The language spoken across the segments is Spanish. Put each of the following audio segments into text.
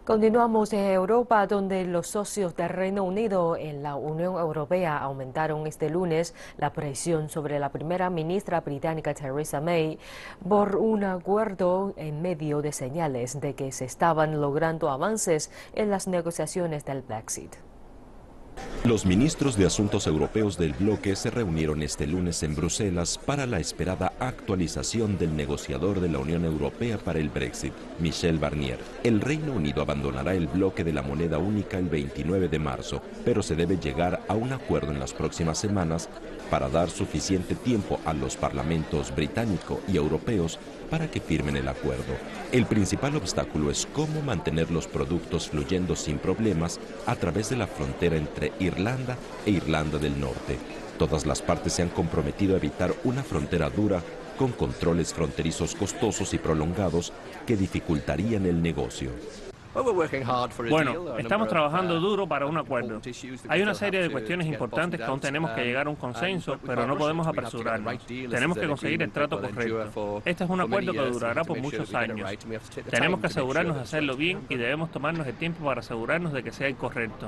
Continuamos en Europa, donde los socios del Reino Unido en la Unión Europea aumentaron este lunes la presión sobre la primera ministra británica Theresa May por un acuerdo en medio de señales de que se estaban logrando avances en las negociaciones del Brexit. Los ministros de Asuntos Europeos del bloque se reunieron este lunes en Bruselas para la esperada actualización del negociador de la Unión Europea para el Brexit, Michel Barnier. El Reino Unido abandonará el bloque de la moneda única el 29 de marzo, pero se debe llegar a un acuerdo en las próximas semanas para dar suficiente tiempo a los parlamentos británico y europeos para que firmen el acuerdo. El principal obstáculo es cómo mantener los productos fluyendo sin problemas a través de la frontera entre Irlanda e Irlanda del Norte. Todas las partes se han comprometido a evitar una frontera dura con controles fronterizos costosos y prolongados que dificultarían el negocio. Bueno, estamos trabajando duro para un acuerdo. Hay una serie de cuestiones importantes que aún tenemos que llegar a un consenso, pero no podemos apresurarnos. Tenemos que conseguir el trato correcto. Este es un acuerdo que durará por muchos años. Tenemos que asegurarnos de hacerlo bien y debemos tomarnos el tiempo para asegurarnos de que sea el correcto.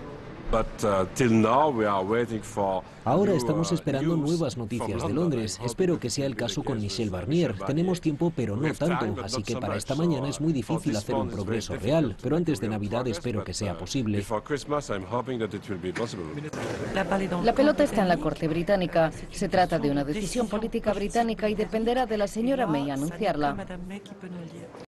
Ahora estamos esperando nuevas noticias de Londres. Espero que sea el caso con Michel Barnier. Tenemos tiempo, pero no tanto, así que para esta mañana es muy difícil hacer un progreso real, pero antes de Navidad espero que sea posible. La pelota está en la Corte británica. Se trata de una decisión política británica y dependerá de la señora May anunciarla.